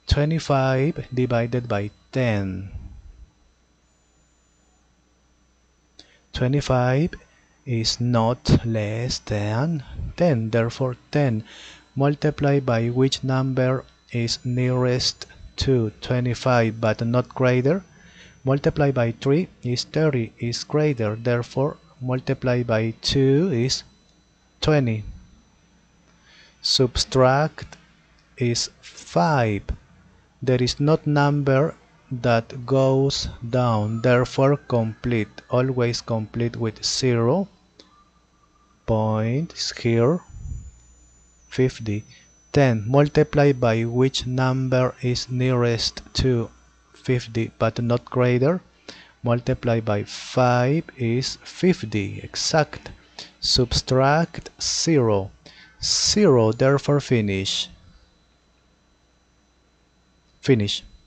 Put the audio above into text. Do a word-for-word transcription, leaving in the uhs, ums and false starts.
twenty-five divided by ten. twenty-five is not less than ten, therefore ten multiplied by which number is nearest to twenty-five but not greater, multiplied by three is thirty, is greater, therefore multiplied by two is twenty. Subtract is five. There is not number that goes down, therefore complete, always complete with zero. Point is here, fifty. ten multiplied by which number is nearest to fifty but not greater, multiplied by five is fifty, exact. Subtract zero. zero, therefore finish. Finish.